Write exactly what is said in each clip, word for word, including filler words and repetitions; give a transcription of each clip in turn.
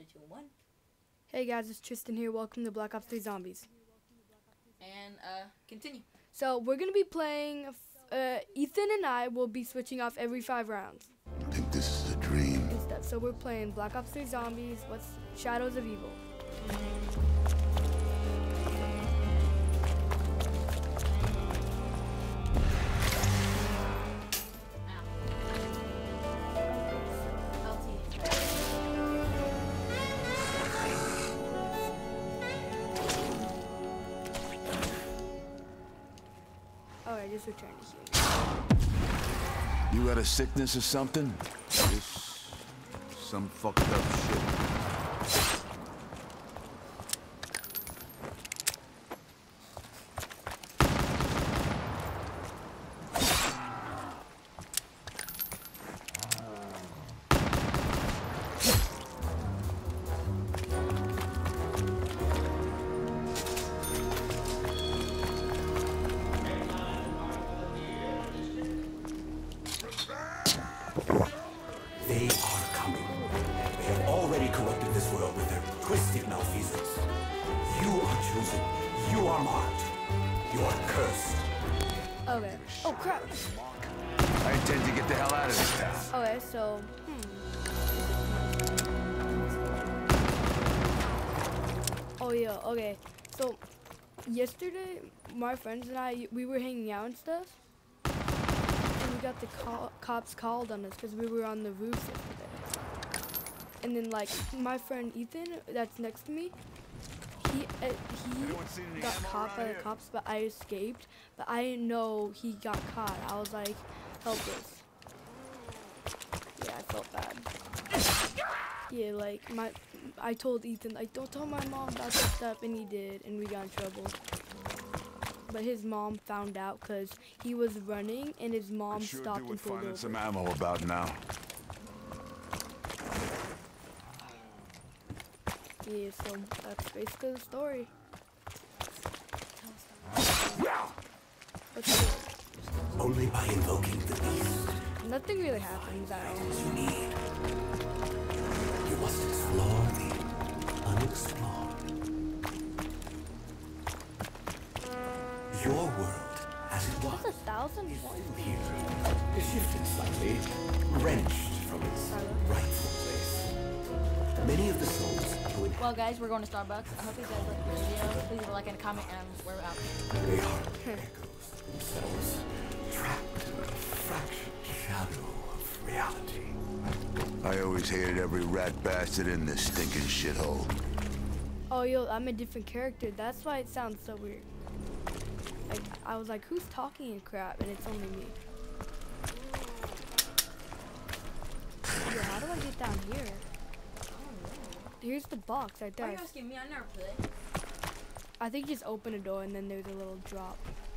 two, one. Hey guys, it's Tristan here. Welcome to Black Ops three Zombies. And, uh, continue. So, we're going to be playing, uh, Ethan and I will be switching off every five rounds. I think this is a dream. And stuff. So, we're playing Black Ops three Zombies. What's Shadows of Evil? Alright, just return to human. You got a sickness or something? This some fucked up shit. They are coming. They have already corrupted this world with their twisted malfeasance. You are chosen. You are marked. You are cursed. Okay. Oh crap. I intend to get the hell out of this town. Okay, so, hmm. Oh yeah, okay. So, yesterday, my friends and I, we were hanging out and stuff. And we got the co cops called on us because we were on the roof yesterday. And then, like, my friend Ethan, that's next to me, he uh, he got caught by the cops, but I escaped. But I didn't know he got caught. I was like, helpless. Yeah, I felt bad. Yeah, like my, I told Ethan, like, don't tell my mom about this stuff, and he did, and we got in trouble. But his mom found out because he was running, and his mom Sure stopped do and with pulled finding over. some ammo about now. Yeah, so that's basically the story. Let's do it. Only by invoking the beast Nothing really happens at all. you need. You must explore the unexplored. Your world, as it was, That's a thousand points. here, is shifted slightly, wrenched from its rightful place. Many of the souls who inhabit Well, guys, we're going to Starbucks. I hope you guys like the video. Please leave a like and a comment, and we're out. they are echoes themselves, trapped in a fraction shadow of reality. I always hated every rat bastard in this stinking shithole. Oh, yo, I'm a different character. That's why it sounds so weird. Like, I was like, who's talking and crap? And it's only me. Yo, how do I get down here? Here's the box right Why are there. you asking me? I never play. I think you just open a door and then there's a little drop.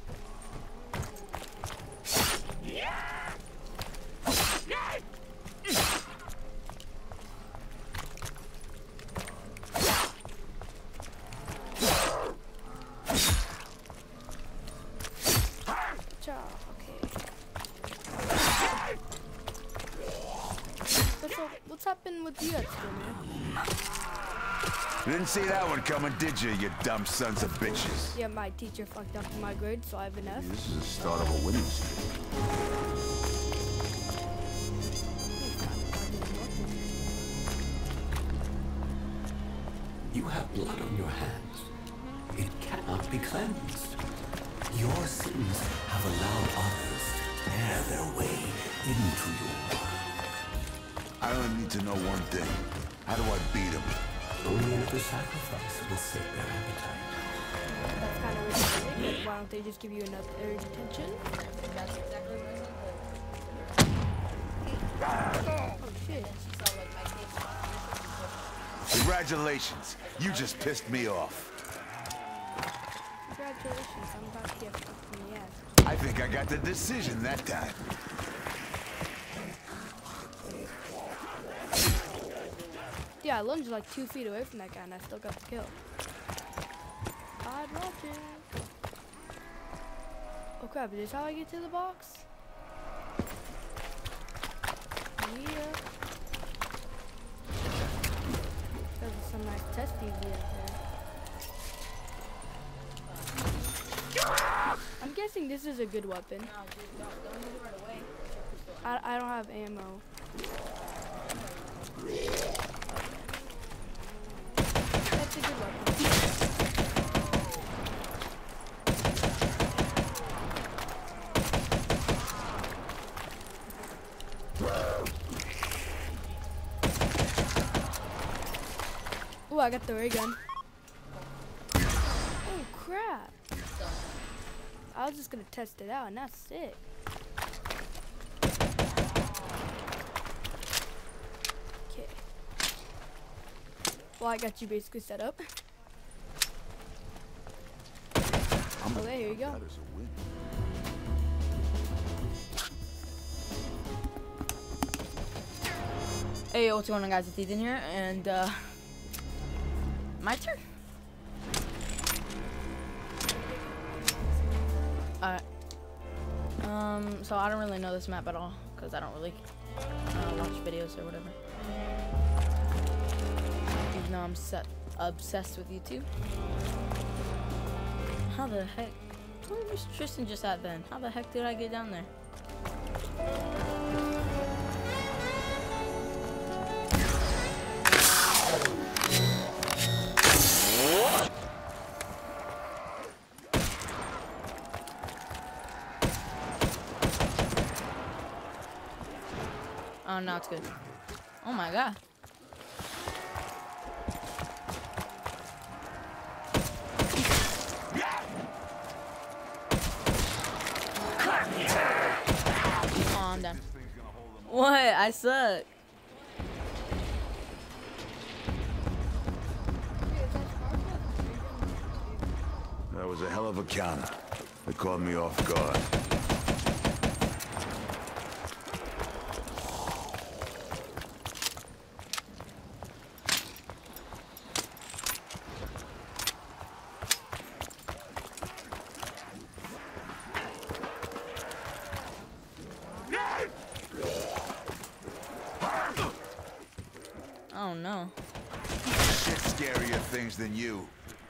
Cha, okay. What's, up, what's happened with you at school, man? Didn't see that one coming, did you, you dumb sons of bitches? Yeah, my teacher fucked up my grade, so I have an F. This is the start of a winning streak. You have blood on your hands. It cannot be cleansed. Your sins have allowed others to tear their way into your world. I only need to know one thing. How do I beat him? Only another sacrifice will sate their appetite. That's kind of ridiculous. Like, why don't they just give you enough air detention? That's exactly what I said. Oh shit. She saw, like, my face. Congratulations. You just pissed me off. Congratulations, I'm about to get fucked in the ass. I think I got the decision that time. Yeah, I lunged like two feet away from that guy and I still got the kill. I'd watch it. Oh crap, is this how I get to the box? Yeah. some nice testy V up there. I'm guessing this is a good weapon. No, dude, don't, don't use it right away. I, I don't have ammo. That's a good weapon. Oh, I got the ray gun. Oh crap! I was just gonna test it out, and that's sick. Okay. Well, I got you basically set up. Okay, here you go. That is a win. Hey, what's going on, guys? It's Ethan here, and uh, my turn. Alright. Um, so I don't really know this map at all, because I don't really uh, watch videos or whatever. Even though I'm set obsessed with YouTube. How the heck? Where was Tristan just at then? How the heck did I get down there? Oh, now it's good. Oh my god. Oh, I'm done. What? I suck. That was a hell of a counter. They caught me off guard. Oh no. Shit scarier things than you.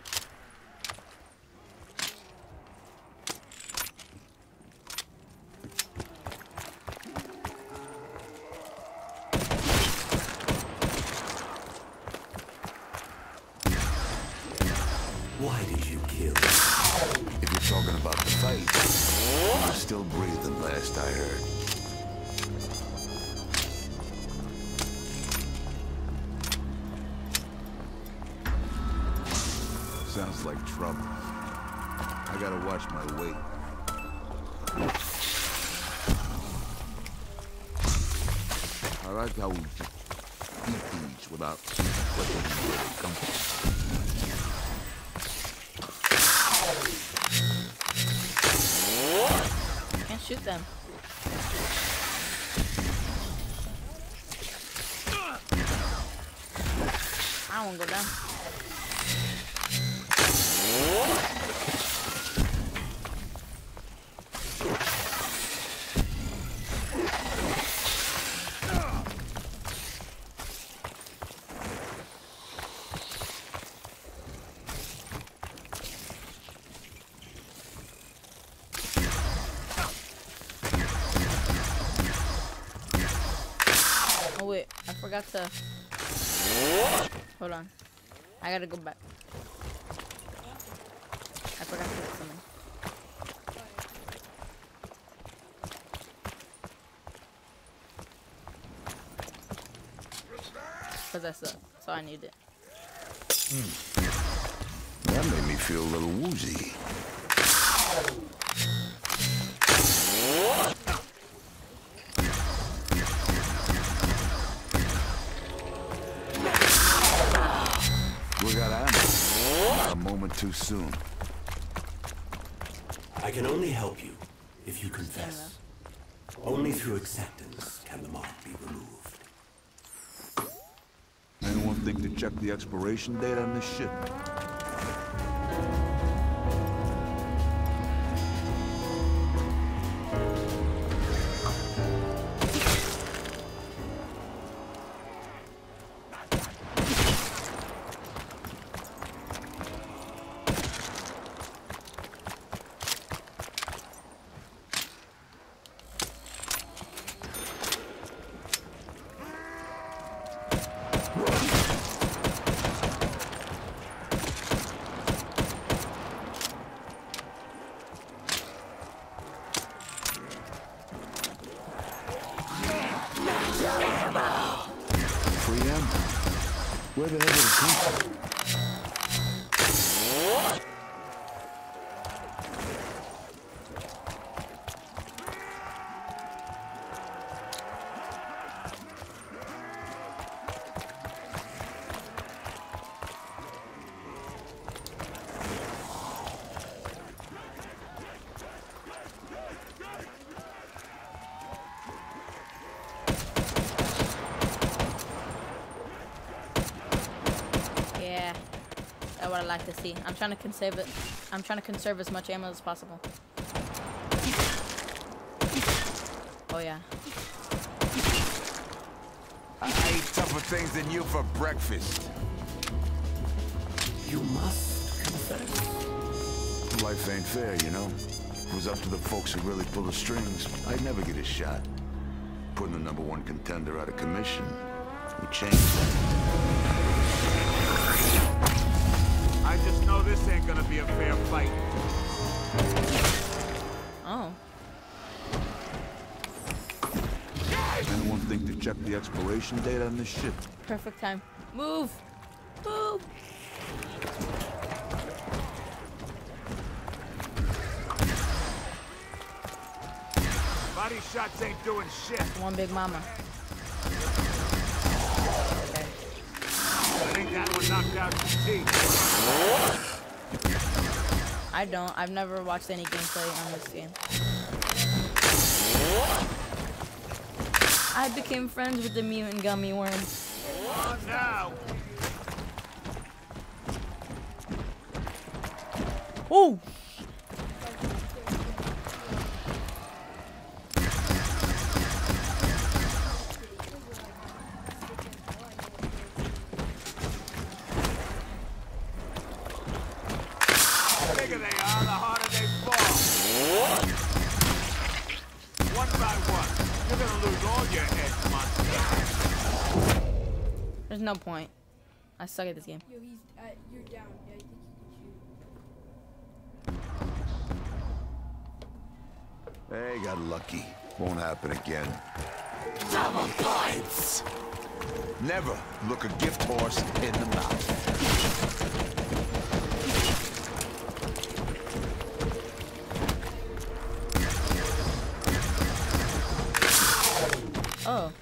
Why did you kill? If you're talking about the fight, you were still breathing last I heard. Sounds like trouble. I gotta watch my weight. I like how we eat these without questioning where they come from. Can't shoot them. I won't go down. Oh wait, I forgot to. Hold on. I gotta go back. I forgot to put something. Cause I suck, so I need it. Mm. That made me feel a little woozy. We got ammo. A moment too soon. I can only help you if you confess. Only through acceptance can the mark be removed. Anyone think to check the expiration date on this shit? Where the hell did it come from? Yeah, that's what I like to see. I'm trying to conserve it. I'm trying to conserve as much ammo as possible. Oh yeah. I ate tougher things than you for breakfast. You must confess. Life ain't fair, you know. If it was up to the folks who really pull the strings, I'd never get a shot. Putting the number one contender out of commission, we changed that. I just know this ain't gonna be a fair fight. Oh. Anyone think to check the expiration date on this shit? Perfect time. Move! Move! Body shots ain't doing shit. One big mama. Okay. I think that one knocked out his teeth. I don't. I've never watched any gameplay on this game. I became friends with the mutant gummy worms. Oh, now. Oh! The bigger they are, the harder they fall. One by one. You're gonna lose all your heads, monster. There's no point. I suck at this game. Yo, he's uh, you're down. Yeah, I think you can shoot. Hey, got lucky. Won't happen again. Double points! Never look a gift horse in the mouth. Oh.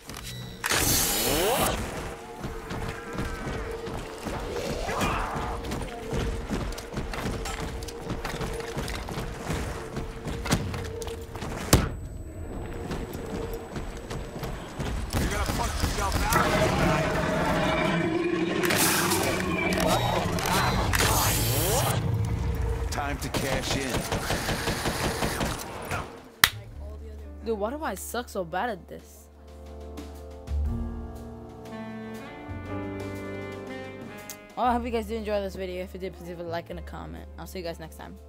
You're gonna punch yourself out. Time to cash in. Dude, why do I suck so bad at this? Well, I hope you guys did enjoy this video. If you did, please leave a like and a comment. I'll see you guys next time.